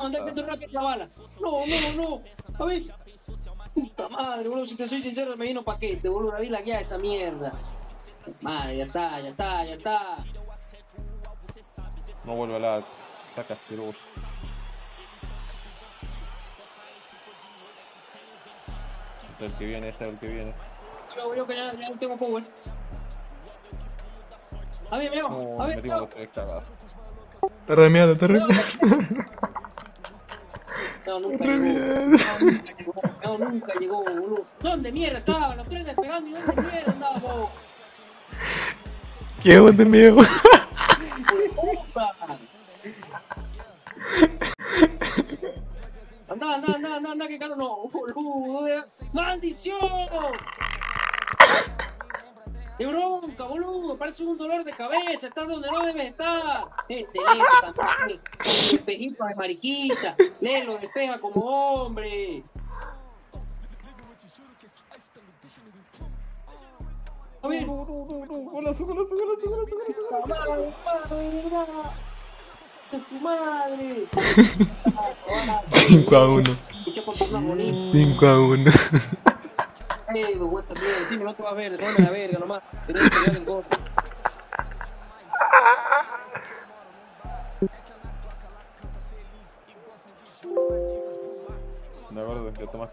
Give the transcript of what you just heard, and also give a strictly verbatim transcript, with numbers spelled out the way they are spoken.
andate tu rápido la bala. No, no, no. A ver. Puta madre, boludo, si te soy sincero, me vino paquete, boludo. La vi la guía de esa mierda. Madre, ya está, ya está, ya está. No vuelve al arco. Está casqueroso. Este es el que viene, este es el que viene. Yo, yo que ya, ya no tengo power. A ver, mira, No, a ver, metimos no. los tres cagados. Está remeando, está remeando. No, nunca Está llegó. remeando. No, nunca llegó. No, nunca llegó, boludo. ¿Dónde mierda estaban los tres despegando y dónde mierda andábamos? ¿Qué hago de miedo? ¡Hijo de puta! Anda, anda, anda, anda, anda, que caro no, boludo. de- ¡Maldición! ¡Qué bronca, boludo! Parece un dolor de cabeza, estás donde no debes estar. Este lento también, espejito de mariquita, léelo, despeja como hombre. A ver. No, no, no, no, golazo, golazo, golazo, golazo, golazo. ¡Tu madre! cinco a uno. Escucha por una bonita. cinco a uno. Eh, dos vueltas mierda, sí, no te vas a ver, déjame la verga nomás. Tenés que pegar en contra. De verdad, que tomas